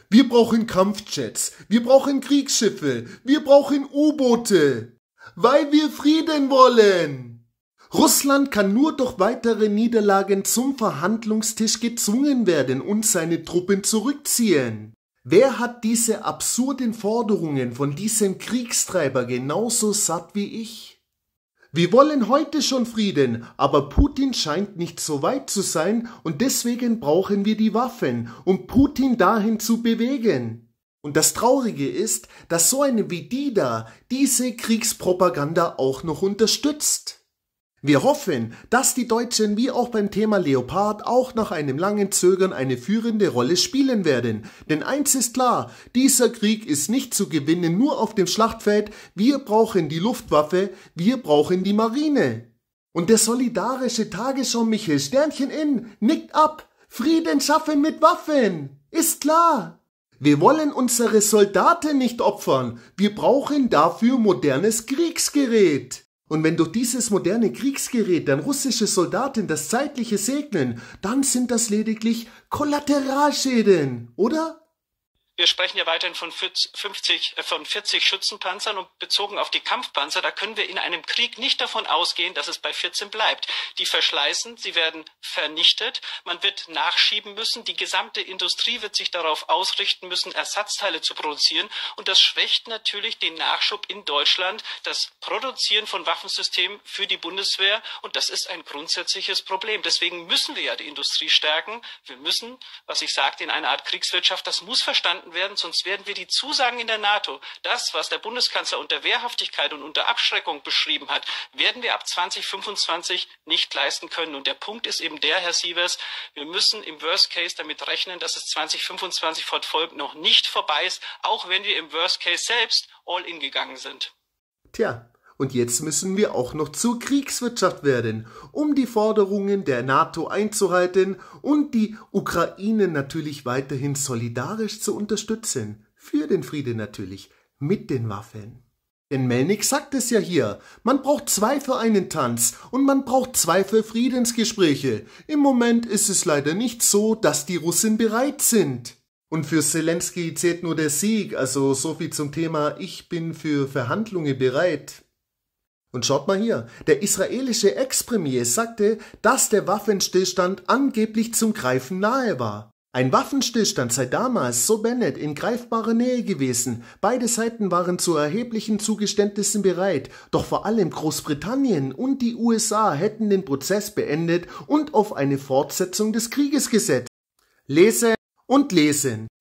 Wir brauchen Kampfjets, wir brauchen Kriegsschiffe, wir brauchen U-Boote, weil wir Frieden wollen. Russland kann nur durch weitere Niederlagen zum Verhandlungstisch gezwungen werden und seine Truppen zurückziehen. Wer hat diese absurden Forderungen von diesem Kriegstreiber genauso satt wie ich? Wir wollen heute schon Frieden, aber Putin scheint nicht so weit zu sein und deswegen brauchen wir die Waffen, um Putin dahin zu bewegen. Und das Traurige ist, dass so eine wie die da diese Kriegspropaganda auch noch unterstützt. Wir hoffen, dass die Deutschen wie auch beim Thema Leopard auch nach einem langen Zögern eine führende Rolle spielen werden. Denn eins ist klar, dieser Krieg ist nicht zu gewinnen nur auf dem Schlachtfeld, wir brauchen die Luftwaffe, wir brauchen die Marine. Und der solidarische Tagesschau Michael Sternchen in nickt ab, Frieden schaffen mit Waffen, ist klar. Wir wollen unsere Soldaten nicht opfern, wir brauchen dafür modernes Kriegsgerät. Und wenn durch dieses moderne Kriegsgerät dann russische Soldaten das Zeitliche segnen, dann sind das lediglich Kollateralschäden, oder? Wir sprechen ja weiterhin von 40 Schützenpanzern und bezogen auf die Kampfpanzer, da können wir in einem Krieg nicht davon ausgehen, dass es bei 14 bleibt. Die verschleißen, sie werden vernichtet, man wird nachschieben müssen, die gesamte Industrie wird sich darauf ausrichten müssen, Ersatzteile zu produzieren und das schwächt natürlich den Nachschub in Deutschland, das Produzieren von Waffensystemen für die Bundeswehr und das ist ein grundsätzliches Problem. Deswegen müssen wir ja die Industrie stärken, wir müssen, was ich sagte, in eine Art Kriegswirtschaft, das muss verstanden werden, sonst werden wir die Zusagen in der NATO, das, was der Bundeskanzler unter Wehrhaftigkeit und unter Abschreckung beschrieben hat, werden wir ab 2025 nicht leisten können. Und der Punkt ist eben der, Herr Sievers, wir müssen im Worst Case damit rechnen, dass es 2025 fortfolgend noch nicht vorbei ist, auch wenn wir im Worst Case selbst all in gegangen sind. Tja. Und jetzt müssen wir auch noch zur Kriegswirtschaft werden, um die Forderungen der NATO einzuhalten und die Ukraine natürlich weiterhin solidarisch zu unterstützen. Für den Frieden natürlich, mit den Waffen. Denn Melnik sagt es ja hier, man braucht 2 für einen Tanz und man braucht 2 für Friedensgespräche. Im Moment ist es leider nicht so, dass die Russen bereit sind. Und für Zelensky zählt nur der Sieg, also so viel zum Thema, ich bin für Verhandlungen bereit. Und schaut mal hier, der israelische Ex-Premier sagte, dass der Waffenstillstand angeblich zum Greifen nahe war. Ein Waffenstillstand sei damals, so Bennett, in greifbarer Nähe gewesen. Beide Seiten waren zu erheblichen Zugeständnissen bereit, doch vor allem Großbritannien und die USA hätten den Prozess beendet und auf eine Fortsetzung des Krieges gesetzt. Lesen und lesen.